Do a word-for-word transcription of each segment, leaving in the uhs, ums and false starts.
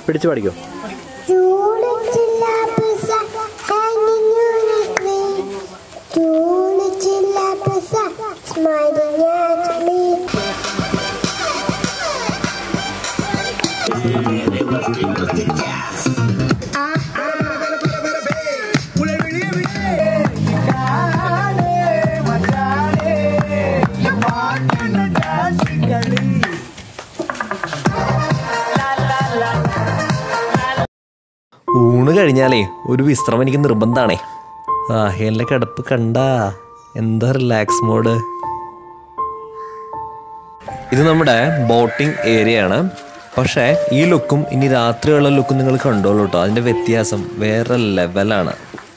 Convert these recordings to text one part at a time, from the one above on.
പിടിച്ചു പഠിക്കോ? ഊണ് കഴിഞ്ഞാലേ ഒരു വിശ്രമം എനിക്ക് നിർബന്ധമാണേ. ആ എൻ്റെ കിടപ്പ് കണ്ടാ എന്താ റിലാക്സ് മോഡ്. ഇത് നമ്മുടെ ബോട്ടിംഗ് ഏരിയ ആണ്. പക്ഷേ ഈ ലുക്കും ഇനി രാത്രിയുള്ള ലുക്കും നിങ്ങൾ കണ്ടോളൂ കേട്ടോ. അതിൻ്റെ വ്യത്യാസം വേറെ ലെവലാണ്.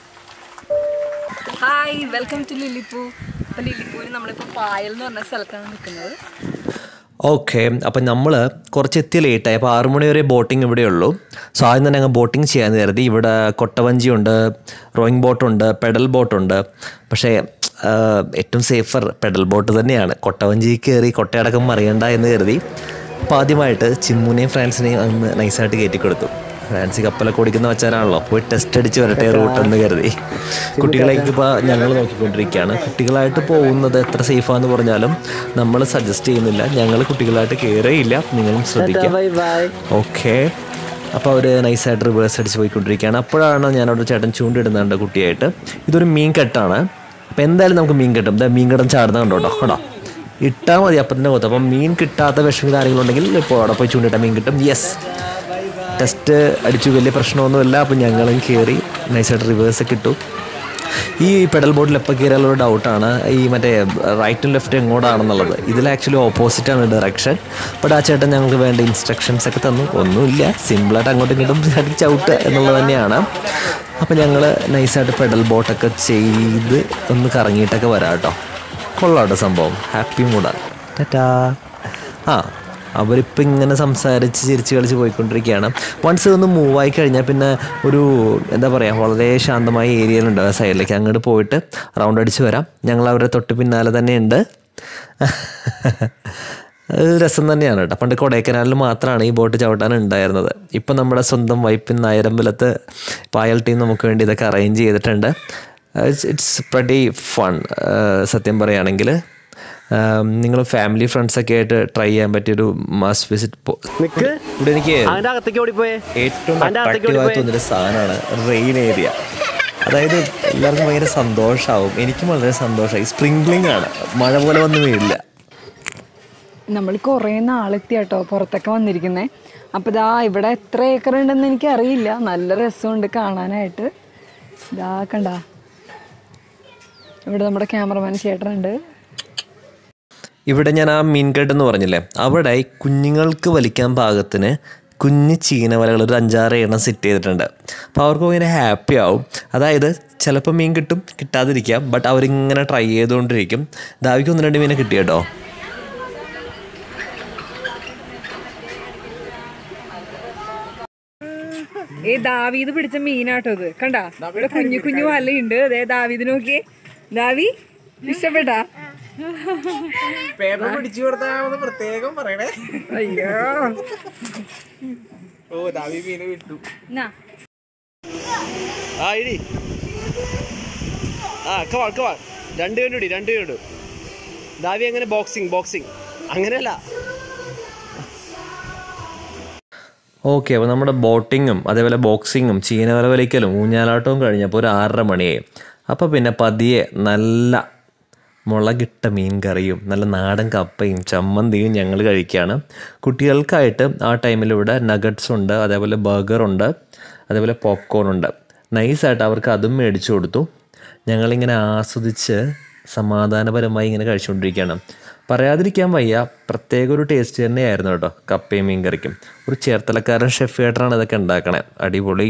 Hi, welcome to Lillippoo. അപ്പോൾ ലില്ലിപ്പൂവിന് നമ്മളിപ്പോൾ പായൽ എന്ന് പറഞ്ഞ സ്ഥലത്താണ് നിൽക്കുന്നത്. ഓക്കെ, അപ്പം നമ്മൾ കുറച്ച് എത്തി ലേറ്റായി. അപ്പോൾ ആറു മണി വരെ ബോട്ടിംഗ് ഇവിടെയുള്ളൂ. സോ ആദ്യം തന്നെ ഞങ്ങൾ ബോട്ടിംഗ് ചെയ്യാൻ കരുതി. ഇവിടെ കൊട്ടവഞ്ചിയുണ്ട്, റോയിങ് ബോട്ടുണ്ട്, പെഡൽ ബോട്ടുണ്ട്. പക്ഷേ ഏറ്റവും സേഫർ പെഡൽ ബോട്ട് തന്നെയാണ്. കൊട്ടവഞ്ചി കയറി കൊട്ടയടക്കം മറിയണ്ട എന്ന് കരുതി അപ്പോൾ ആദ്യമായിട്ട് ചിമ്മുനെയും ഫ്രാൻസിനെയും അന്ന് നൈസായിട്ട് കയറ്റിക്കൊടുത്തു. ഫ്രാൻസി കപ്പലൊക്കെ ഓടിക്കുന്ന വെച്ചാലാണല്ലോ, പോയി ടെസ്റ്റ് അടിച്ച് വരട്ടെ റൂട്ടെന്ന് കരുതി. കുട്ടികളേക്ക് ഇപ്പോൾ ഞങ്ങൾ നോക്കിക്കൊണ്ടിരിക്കുകയാണ്. കുട്ടികളായിട്ട് പോകുന്നത് എത്ര സേഫാന്ന് പറഞ്ഞാലും നമ്മൾ സജസ്റ്റ് ചെയ്യുന്നില്ല. ഞങ്ങൾ കുട്ടികളായിട്ട് കയറിയില്ല, നിങ്ങളും ശ്രദ്ധിക്കാം. ഓക്കെ, അപ്പോൾ അവർ നൈസായിട്ട് റിവേഴ്സ് അടിച്ച് പോയിക്കൊണ്ടിരിക്കുകയാണ്. അപ്പോഴാണ് ഞാനവിടെ ചേട്ടൻ ചൂണ്ടിടുന്നുണ്ട് കുട്ടിയായിട്ട്. ഇതൊരു മീൻ കെട്ടാണ്. അപ്പോൾ എന്തായാലും നമുക്ക് മീൻ കിട്ടും. എന്താ മീൻ കെട്ടം ചാടുന്ന കണ്ടോട്ടോ കേട്ടോ. ഇട്ടാൽ മതി അപ്പം തന്നെ കൊത്തും. അപ്പം മീൻ കിട്ടാത്ത വിഷമിത ആരെങ്കിലും ഉണ്ടെങ്കിൽ ഇപ്പോൾ അവിടെ പോയി ചൂണ്ടിട്ടാൽ മീൻ കിട്ടും. യെസ്, ടെസ്റ്റ് അടിച്ചു, വലിയ പ്രശ്നമൊന്നുമില്ല. അപ്പം ഞങ്ങളും കയറി നൈസായിട്ട് റിവേഴ്സൊക്കെ ഇട്ടു. ഈ പെഡൽ ബോട്ടിൽ എപ്പോൾ കയറിയാലൊരു ഡൗട്ടാണ് ഈ മറ്റേ റൈറ്റും ലെഫ്റ്റും എങ്ങോട്ടാണെന്നുള്ളത്. ഇതിൽ ആക്ച്വലി ഓപ്പോസിറ്റാണ് ഡയറക്ഷൻ. ബട്ട് ആ ചേട്ടൻ ഞങ്ങൾക്ക് വേണ്ട ഇൻസ്ട്രക്ഷൻസ് ഒക്കെ തന്നു. ഒന്നുമില്ല, സിമ്പിളായിട്ട് അങ്ങോട്ടും ഇങ്ങോട്ടും ചാടി ചവിട്ട് എന്നുള്ളത് തന്നെയാണ്. അപ്പോൾ ഞങ്ങൾ നൈസായിട്ട് പെഡൽ ബോട്ടൊക്കെ ചെയ്ത് ഒന്ന് കറങ്ങിയിട്ടൊക്കെ വരാം കേട്ടോ. കൊള്ളാട്ടോ സംഭവം, ഹാപ്പി മൂഡാണ്. ടാറ്റാ. ആ അവരിപ്പോൾ ഇങ്ങനെ സംസാരിച്ച് ചിരിച്ച് കളിച്ച് പോയിക്കൊണ്ടിരിക്കുകയാണ്. വൺസ് ഒന്ന് മൂവായി കഴിഞ്ഞാൽ പിന്നെ ഒരു എന്താ പറയുക, വളരെ ശാന്തമായ ഏരിയയിലുണ്ട് ആ സൈഡിലേക്ക്. അങ്ങോട്ട് പോയിട്ട് റൗണ്ട് അടിച്ച് വരാം. ഞങ്ങൾ അവരുടെ തൊട്ട് പിന്നാലെ തന്നെ ഉണ്ട്. രസം തന്നെയാണ് കേട്ടോ. പണ്ട് കൊടൈക്കനാലിൽ മാത്രമാണ് ഈ ബോട്ട് ചവിട്ടാൻ ഉണ്ടായിരുന്നത്. ഇപ്പം നമ്മുടെ സ്വന്തം വൈപ്പിൻ നായരമ്പലത്ത് പായൽ ടീം നമുക്ക് വേണ്ടി ഇതൊക്കെ അറേഞ്ച് ചെയ്തിട്ടുണ്ട്. It's pretty fun. സത്യം പറയുകയാണെങ്കിൽ നിങ്ങൾ ഫാമിലി ഫ്രണ്ട്സൊക്കെ ആയിട്ട് ട്രൈ ചെയ്യാൻ പറ്റിയൊരു മസ്റ്റ് വിസിറ്റ്. ഇവിടെ എനിക്ക് ഏറ്റവും അട്രാക്റ്റീവായി തോന്നിയൊരു സാധനമാണ് റെയിൻ ഏരിയ. അതായത് എല്ലാവർക്കും ഭയങ്കര സന്തോഷമാവും. എനിക്കും വളരെ സന്തോഷമായി. സ്പ്രിംഗ്ലിംഗ് ആണ്, മഴ പോലെ വന്ന് വീഴില്ല. നമ്മൾ കുറേ നാളെത്തി കേട്ടോ പുറത്തൊക്കെ വന്നിരിക്കുന്നേ. അപ്പോൾ ഇതാ ഇവിടെ എത്ര ഏക്കർ ഉണ്ടെന്ന് എനിക്കറിയില്ല. നല്ല രസമുണ്ട് കാണാനായിട്ട്. ഇതാ കണ്ട, ഇവിടെ നമ്മുടെ ക്യാമറമാൻ ചേട്ടനുണ്ട്. ഇവിടെ ഞാൻ ആ മീൻകെട്ടെന്ന് പറഞ്ഞില്ലേ, അവിടെ കുഞ്ഞുങ്ങൾക്ക് വലിക്കാൻ പാകത്തിന് കുഞ്ഞ് ചീനവലകൾ ഒരു അഞ്ചാറ് എണ്ണം സെറ്റ് ചെയ്തിട്ടുണ്ട്. അപ്പോൾ അവർക്ക് ഭയങ്കര ഹാപ്പി ആവും. അതായത് ചിലപ്പോൾ മീൻ കിട്ടും, കിട്ടാതിരിക്കാം. ബട്ട് അവരിങ്ങനെ ട്രൈ ചെയ്തുകൊണ്ടിരിക്കും. ദാവിക്ക് ഒന്ന് രണ്ട് മീനെ കിട്ടി കേട്ടോ. ഏ ദാവീദ് പിടിച്ച മീനാട്ടോ ഇത്. കണ്ടാ, ഇവിടെ കുഞ്ഞു കുഞ്ഞു വലയുണ്ട്. അതേ ദാവീദ് നോക്കിയേ. ദാവി ഇഷ്ടപ്പെട്ടാ? പേപ്പർ പിടിച്ചു കൊടുത്താൽ പ്രത്യേകം പറയണേ. അയ്യോ, ഓ ദാവി മീനെ വിട്ടു. ആ ഇടി ആ കവാ കവാ രണ്ട് കണ്ടുപിടി രണ്ട് കണ്ടു. ദാവി അങ്ങനെ ബോക്സിങ് ബോക്സിങ് അങ്ങനെയല്ല. ഓക്കെ, അപ്പോൾ നമ്മുടെ ബോട്ടിങ്ങും അതേപോലെ ബോക്സിങ്ങും ചീനവല വലിക്കലും ഊഞ്ഞാലാട്ടവും കഴിഞ്ഞപ്പോൾ ഒരു ആറര മണിയായി. അപ്പോൾ പിന്നെ പതിയെ നല്ല മുളകിട്ട മീൻ കറിയും നല്ല നാടൻ കപ്പയും ചമ്മന്തിയും ഞങ്ങൾ കഴിക്കുകയാണ്. കുട്ടികൾക്കായിട്ട് ആ ടൈമിൽ ഇവിടെ നഗറ്റ്സ് ഉണ്ട്, അതേപോലെ ബർഗറുണ്ട്, അതേപോലെ പോപ്കോൺ ഉണ്ട്. നൈസായിട്ട് അവർക്ക് അതും മേടിച്ചു കൊടുത്തു. ഞങ്ങളിങ്ങനെ ആസ്വദിച്ച് സമാധാനപരമായി ഇങ്ങനെ കഴിച്ചുകൊണ്ടിരിക്കുകയാണ്. പറയാതിരിക്കാൻ വയ്യ, പ്രത്യേക ഒരു ടേസ്റ്റ് തന്നെയായിരുന്നു കേട്ടോ കപ്പയും മീൻ കറിക്കും. ഒരു ചേർത്തലക്കാരൻ ഷെഫ് ഏട്ടനാണ് ഇതൊക്കെ ഉണ്ടാക്കണേ. അടിപൊളി.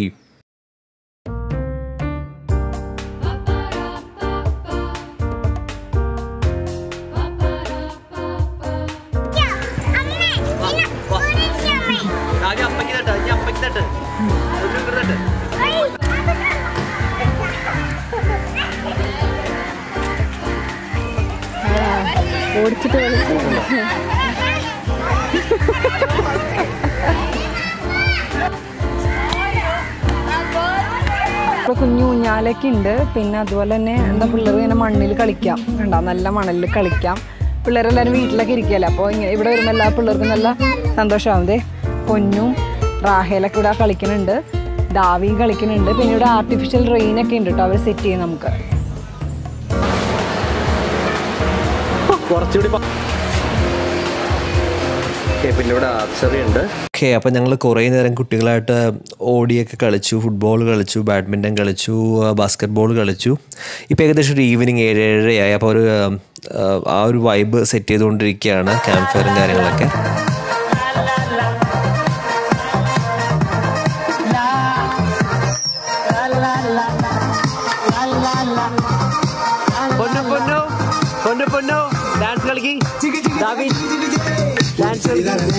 ഓടിച്ചിട്ട് കുഞ്ഞു ഊഞ്ഞാലൊക്കെ ഉണ്ട്. പിന്നെ അതുപോലെ തന്നെ എന്താ പിള്ളേർ ഇങ്ങനെ മണ്ണിൽ കളിക്കാം, കണ്ടോ നല്ല മണലിൽ കളിക്കാം. പിള്ളേരെല്ലാവരും വീട്ടിലൊക്കെ ഇരിക്കുകയല്ലേ, അപ്പോൾ ഇങ്ങനെ ഇവിടെ വരുമ്പോൾ എല്ലാ പിള്ളേർക്കും നല്ല സന്തോഷമാവുന്നേ. പൊന്നും റാഹേലൊക്കെ ഇവിടെ കളിക്കുന്നുണ്ട്, ദാവി കളിക്കുന്നുണ്ട്. പിന്നെ ഇവിടെ ആർട്ടിഫിഷ്യൽ റെയിനൊക്കെ ഉണ്ട് കേട്ടോ, അവർ സെറ്റ് ചെയ്യും നമുക്ക്. കുറച്ചുകൂടി പിന്നെ ഇവിടെ ആർച്ചറി ഉണ്ട്. ഓക്കെ, അപ്പം ഞങ്ങൾ കുറേ നേരം കുട്ടികളായിട്ട് ഓടിയൊക്കെ കളിച്ചു, ഫുട്ബോൾ കളിച്ചു, ബാഡ്മിൻ്റൺ കളിച്ചു, ബാസ്കറ്റ് ബോൾ കളിച്ചു. ഇപ്പോൾ ഏകദേശം ഒരു ഈവനിങ് ഏഴ് ഏഴരയായി. അപ്പോൾ ഒരു ആ ഒരു വൈബ് സെറ്റ് ചെയ്തുകൊണ്ടിരിക്കുകയാണ്, ക്യാമ്പ് ഫയറും കാര്യങ്ങളൊക്കെ. ഡാൻസ് കളിക്കി ഡാൻസ്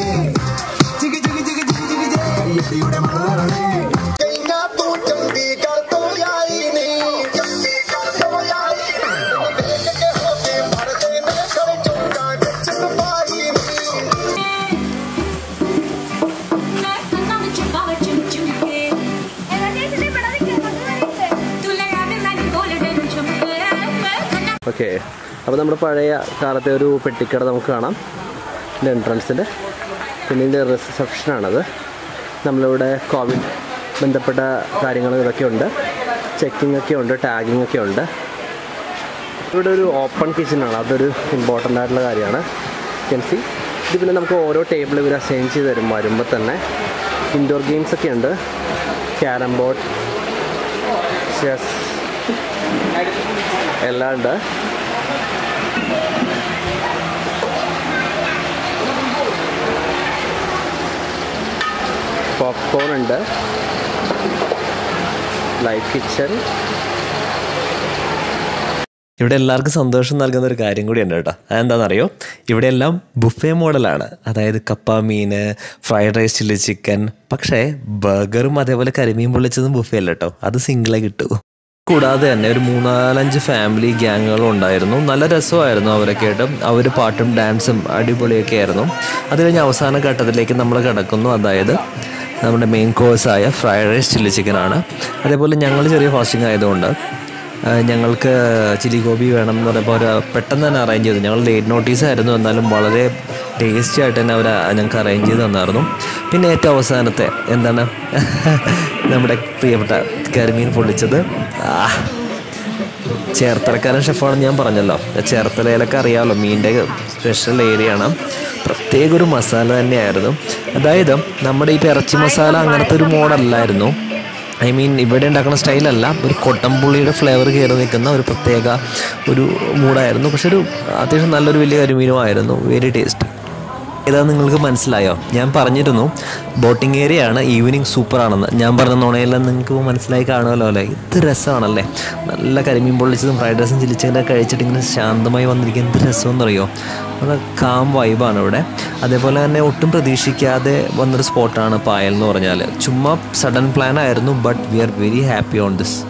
ഓക്കെ. അപ്പോൾ നമ്മുടെ പഴയ കാലത്തെ ഒരു പെട്ടിക്കട നമുക്ക് കാണാം ഇതിൻ്റെ എൻട്രൻസിൽ. പിന്നെ ഇതിൻ്റെ റിസപ്ഷനാണത്. നമ്മളിവിടെ കോവിഡ് ബന്ധപ്പെട്ട കാര്യങ്ങൾ ഇതൊക്കെ ഉണ്ട്, ചെക്കിംഗ് ഒക്കെ ഉണ്ട്, ടാഗിങ് ഒക്കെ ഉണ്ട്. ഇവിടെ ഒരു ഓപ്പൺ കിച്ചണാണ്, അതൊരു ഇമ്പോർട്ടൻ്റ് ആയിട്ടുള്ള കാര്യമാണ്. കെൻസി ഇത് പിന്നെ നമുക്ക് ഓരോ ടേബിൾ ഇവർ അസൈൻ ചെയ്ത് തരും വരുമ്പോൾ തന്നെ. ഇൻഡോർ ഗെയിംസ് ഒക്കെ ഉണ്ട്, ക്യാരം ബോർഡ്, ചെസ് എല്ലാം ഉണ്ട്. പോപ്കോൺ ഉണ്ട്, ലൈവ് കിച്ചൺ. ഇവിടെ എല്ലാവർക്കും സന്തോഷം നൽകുന്ന ഒരു കാര്യം കൂടിയുണ്ട് കേട്ടോ. അതെന്താണെന്നറിയോ? ഇവിടെ എല്ലാം ബുഫേ മോഡലാണ്. അതായത് കപ്പ, മീൻ, ഫ്രൈഡ് റൈസ്, ചില്ലി ചിക്കൻ. പക്ഷേ ബർഗറും അതേപോലെ കരിമീൻ പൊള്ളിച്ചതും ബുഫേ അല്ല കേട്ടോ, അത് സിംഗിളേ കിട്ടൂ. കൂടാതെ തന്നെ ഒരു മൂന്നാലഞ്ച് ഫാമിലി ഗ്യാങ്ങുകളും ഉണ്ടായിരുന്നു. നല്ല രസമായിരുന്നു അവരൊക്കെ ആയിട്ട്. അവർ പാട്ടും ഡാൻസും അടിപൊളിയൊക്കെ ആയിരുന്നു. അത് കഴിഞ്ഞ് അവസാന ഘട്ടത്തിലേക്ക് നമ്മൾ കിടക്കുന്നു. അതായത് നമ്മുടെ മെയിൻ കോഴ്സായ ഫ്രൈഡ് റൈസ്, ചില്ലി ചിക്കനാണ്. അതേപോലെ ഞങ്ങൾ ചെറിയ ഫാസ്റ്റിംഗ് ആയതുകൊണ്ട് ഞങ്ങൾക്ക് ചില്ലി ഗോബി വേണം എന്ന് പറയുമ്പോൾ അവർ പെട്ടെന്ന് തന്നെ അറേഞ്ച് ചെയ്തു. ഞങ്ങൾ ലേറ്റ് നോട്ടീസ് ആയിരുന്നു, എന്നാലും വളരെ ടേസ്റ്റി ആയിട്ട് തന്നെ അവർ ഞങ്ങൾക്ക് അറേഞ്ച് ചെയ്ത് തന്നായിരുന്നു. പിന്നെ ഏറ്റവും അവസാനത്തെ എന്താണ് നമ്മുടെ പ്രിയപ്പെട്ട കരിമീൻ പൊള്ളിച്ചത്. ചേർത്തലക്കാരൻ ഷെഫാണെന്ന് ഞാൻ പറഞ്ഞല്ലോ. ചേർത്തലയിലൊക്കെ അറിയാമല്ലോ, മീനിൻ്റെ സ്പെഷ്യൽ ഏരിയയാണ്. പ്രത്യേക ഒരു മസാല തന്നെയായിരുന്നു. അതായത് നമ്മുടെ ഈ ഇറച്ചി മസാല അങ്ങനത്തെ ഒരു മോഡല്ലായിരുന്നു. ഐ മീൻ ഇവിടെ ഉണ്ടാക്കുന്ന സ്റ്റൈലല്ല, ഒരു കൊട്ടമ്പുള്ളിയുടെ ഫ്ലേവർ കയറി നിൽക്കുന്ന ഒരു പ്രത്യേക ഒരു മൂഡായിരുന്നു. പക്ഷെ ഒരു അത്യാവശ്യം നല്ലൊരു വലിയ കരിമീനുമായിരുന്നു. Very tasty. ഏതാ നിങ്ങൾക്ക് മനസ്സിലായോ? ഞാൻ പറഞ്ഞിരുന്നു ബോട്ടിംഗ് ഏരിയ ആണ്, ഈവനിങ് സൂപ്പറാണെന്ന്. ഞാൻ പറഞ്ഞ നുണയെല്ലാം നിങ്ങൾക്ക് മനസ്സിലായി കാണുമല്ലോ അല്ലേ? ഇത് രസമാണല്ലേ, നല്ല കരിമീൻ പൊള്ളിച്ചതും ഫ്രൈഡ് റൈസും ചില്ലി ചിക്കനൊക്കെ കഴിച്ചിട്ട് ഇങ്ങനെ ശാന്തമായി വന്നിരിക്കുക. എന്ത് രസമെന്നറിയോ? അത് കാം വൈബാണ് ഇവിടെ. അതേപോലെ തന്നെ ഒട്ടും പ്രതീക്ഷിക്കാതെ വന്നൊരു സ്പോട്ടാണ് പായൽ എന്ന് പറഞ്ഞാൽ. ചുമ്മാ സഡൻ പ്ലാൻ ആയിരുന്നു, but we are very happy on this.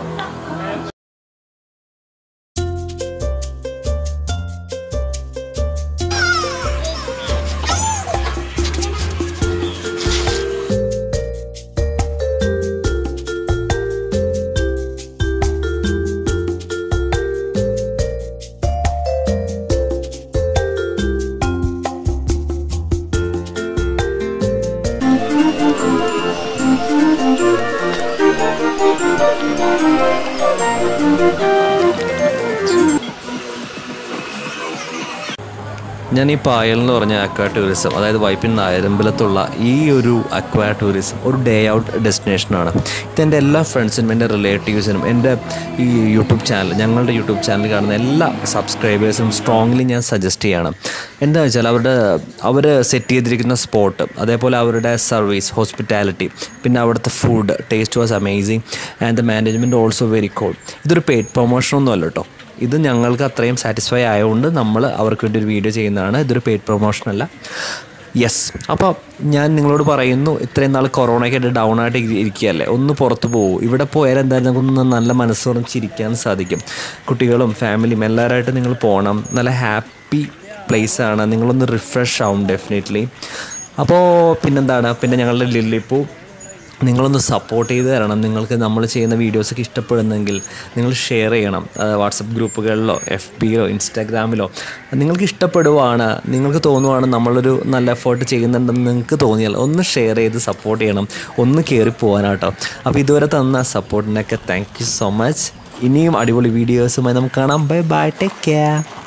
ഞാൻ ഈ പായൽ എന്ന് പറഞ്ഞ അക്വാ ടൂറിസം, അതായത് വൈപ്പിൻ നായരമ്പലത്തുള്ള ഈ ഒരു അക്വാ ടൂറിസം ഒരു ഡേ ഔട്ട് ഡെസ്റ്റിനേഷനാണ്. ഇതെൻ്റെ എല്ലാ ഫ്രണ്ട്സിനും എൻ്റെ റിലേറ്റീവ്സിനും എൻ്റെ ഈ യൂട്യൂബ് ചാനൽ ഞങ്ങളുടെ യൂട്യൂബ് ചാനൽ കാണുന്ന എല്ലാ സബ്സ്ക്രൈബേഴ്സിനും സ്ട്രോങ്ലി ഞാൻ സജസ്റ്റ് ചെയ്യണം. എന്താ വെച്ചാൽ അവരുടെ അവർ സെറ്റ് ചെയ്തിരിക്കുന്ന സ്പോട്ട്, അതേപോലെ അവരുടെ സർവീസ്, ഹോസ്പിറ്റാലിറ്റി, പിന്നെ അവിടുത്തെ food taste was amazing and the management also very cool. ഇതൊരു പെയ്ഡ് പ്രൊമോഷനൊന്നും അല്ല കേട്ടോ. ഇത് ഞങ്ങൾക്ക് അത്രയും സാറ്റിസ്ഫൈ ആയതുകൊണ്ട് നമ്മൾ അവർക്ക് വേണ്ടി ഒരു വീഡിയോ ചെയ്യുന്നതാണ്. ഇതൊരു പെയ്ഡ് പ്രൊമോഷനല്ല. യെസ്, അപ്പോൾ ഞാൻ നിങ്ങളോട് പറയുന്നു, ഇത്രയും നാൾ കൊറോണയൊക്കെ ആയിട്ട് ഡൗൺ ആയിട്ട് ഇരിക്കുകയല്ലേ, ഒന്ന് പുറത്ത് പോകും. ഇവിടെ പോയാൽ എന്തായാലും നമുക്കൊന്ന് നല്ല മനസ്സോളം ചിരിക്കാൻ സാധിക്കും. കുട്ടികളും ഫാമിലിയും എല്ലാവരുമായിട്ട് നിങ്ങൾ പോകണം. നല്ല ഹാപ്പി പ്ലേസാണ്. നിങ്ങളൊന്ന് റിഫ്രഷ് ആവും ഡെഫിനറ്റ്ലി. അപ്പോൾ പിന്നെന്താണ്, പിന്നെ ഞങ്ങളുടെ ലില്ലിപ്പൂ നിങ്ങളൊന്ന് സപ്പോർട്ട് ചെയ്ത് തരണം. നിങ്ങൾക്ക് നമ്മൾ ചെയ്യുന്ന വീഡിയോസൊക്കെ ഇഷ്ടപ്പെടുന്നെങ്കിൽ നിങ്ങൾ ഷെയർ ചെയ്യണം. വാട്സപ്പ് ഗ്രൂപ്പുകളിലോ എഫ് ബിയിലോ ഇൻസ്റ്റാഗ്രാമിലോ നിങ്ങൾക്ക് ഇഷ്ടപ്പെടുവാണ്, നിങ്ങൾക്ക് തോന്നുവാണ് നമ്മളൊരു നല്ല എഫേർട്ട് ചെയ്യുന്നുണ്ടെന്ന് നിങ്ങൾക്ക് തോന്നിയാൽ ഒന്ന് ഷെയർ ചെയ്ത് സപ്പോർട്ട് ചെയ്യണം, ഒന്ന് കയറി പോകാനാട്ടോ. അപ്പോൾ ഇതുവരെ തന്ന സപ്പോർട്ടിനൊക്കെ താങ്ക് യു സോ മച്ച്. ഇനിയും അടിപൊളി വീഡിയോസുമായി നമുക്ക് കാണാം. Bye bye, take care.